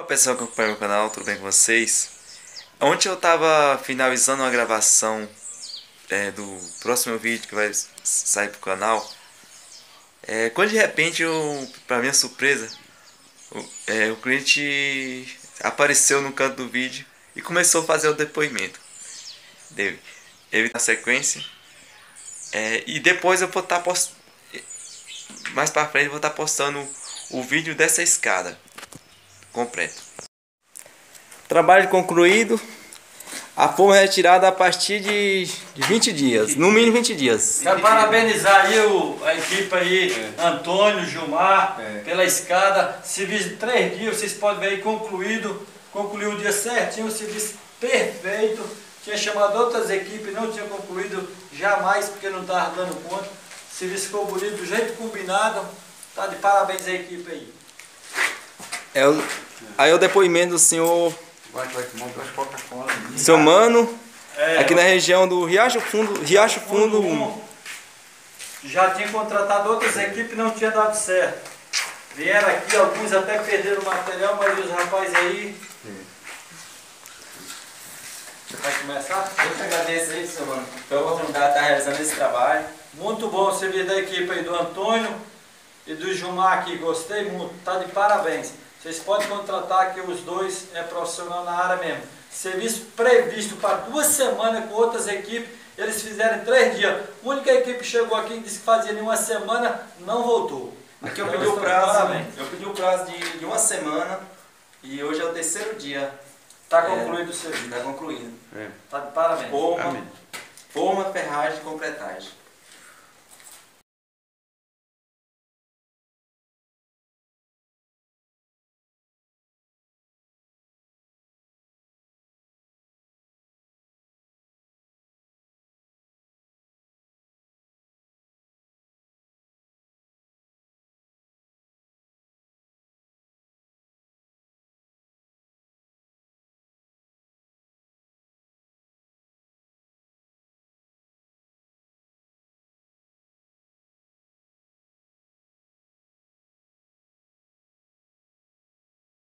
Olá pessoal que acompanha o canal, tudo bem com vocês? Ontem eu tava finalizando a gravação do próximo vídeo que vai sair pro canal. Quando de repente, pra minha surpresa, o cliente apareceu no canto do vídeo e começou a fazer o depoimento dele. Ele na sequência. E depois eu vou estar mais pra frente eu vou estar postando o vídeo dessa escada completo. Trabalho concluído. A forma é retirada a partir de 20 dias, no mínimo 20 dias. Quero parabenizar aí a equipe aí, Antônio, Gilmar, pela escada. Serviço de 3 dias, vocês podem ver aí concluído. Concluiu o dia certinho, o serviço perfeito. Tinha chamado outras equipes, não tinha concluído jamais, porque não estava dando conta. O serviço ficou bonito, do jeito combinado. Tá de parabéns a equipe aí. Aí o depoimento do senhor seu Mano, aqui na região do Riacho Fundo 1. Já tinha contratado outras equipes, não tinha dado certo. Vieram aqui, alguns até perderam o material, mas os rapazes aí... Você vai começar? Eu que agradeço aí, seu Mano, pela oportunidade de estar realizando esse trabalho. Muito bom o serviço da equipe aí do Antônio e do Gilmar aqui, gostei muito, tá de parabéns. Vocês podem contratar que os dois é profissional na área mesmo. Serviço previsto para 2 semanas com outras equipes, eles fizeram em 3 dias. A única equipe que chegou aqui e disse que fazia em 1 semana, não voltou. Aqui eu pedi o prazo, de 1 semana e hoje é o 3º dia. Está concluído o serviço. Está concluído. Está de parabéns. Forma, ferragem e completagem.